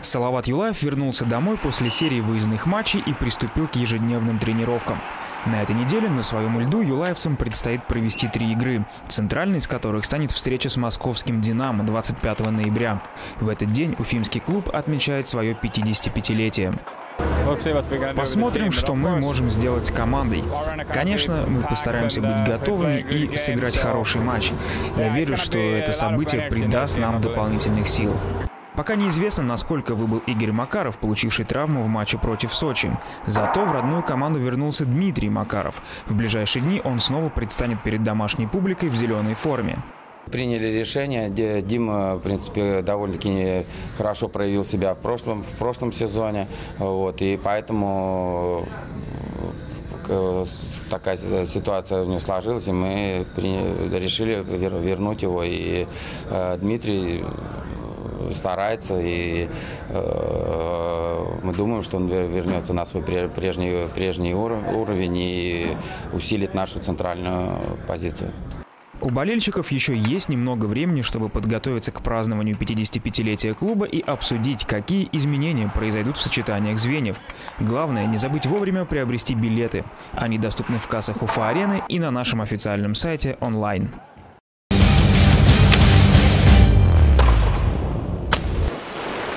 Салават Юлаев вернулся домой после серии выездных матчей и приступил к ежедневным тренировкам. На этой неделе на своем льду юлаевцам предстоит провести 3 игры, центральной из которых станет встреча с московским «Динамо» 25 ноября. В этот день уфимский клуб отмечает свое 55-летие. Посмотрим, что мы можем сделать командой. Конечно, мы постараемся быть готовыми и сыграть хороший матч. Я верю, что это событие придаст нам дополнительных сил. Пока неизвестно, насколько выбыл Игорь Макаров, получивший травму в матче против Сочи. Зато в родную команду вернулся Дмитрий Макаров. В ближайшие дни он снова предстанет перед домашней публикой в зеленой форме. Приняли решение. Дима, в принципе, довольно-таки хорошо проявил себя в прошлом сезоне. И поэтому такая ситуация не сложилась, и мы решили вернуть его. И Дмитрий старается, и мы думаем, что он вернется на свой прежний уровень и усилит нашу центральную позицию. У болельщиков еще есть немного времени, чтобы подготовиться к празднованию 55-летия клуба и обсудить, какие изменения произойдут в сочетаниях звеньев. Главное, не забыть вовремя приобрести билеты. Они доступны в кассах Уфа-арены и на нашем официальном сайте онлайн.